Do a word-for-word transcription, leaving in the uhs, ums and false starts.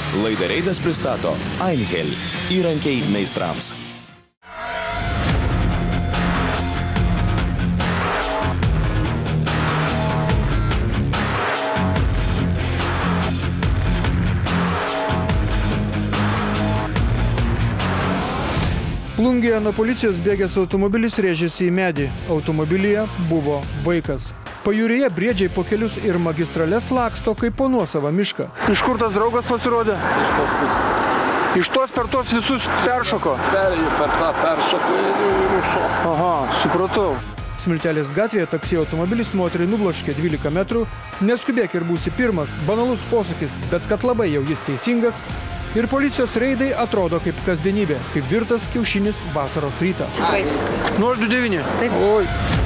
Laidą Reidas pristato Einhell – įrankiai meistrams. Plungėje nuo policijos bėgęs automobilis rėžėsi į medį. Automobilyje buvo vaikas. Pajūryje briedžiai po kelius ir magistrales laksto kaip po nuosavą mišką. Iš kur tas draugas pasirodė? Iš tos pusės. Iš tos per tos visus peršoko? Perėjau per tą peršoko ir užšoko. Aha, supratau. Smiltelės gatvėje taksi automobilis moteriai nubloškė dvylika metrų. Neskubėk ir būsi pirmas. Banalus posakis, bet kad labai jau jis teisingas. Ir policijos reidai atrodo kaip kasdienybė, kaip virtas kiaušinis vasaros rytą. Taip. nol du devyni. Taip. Oi.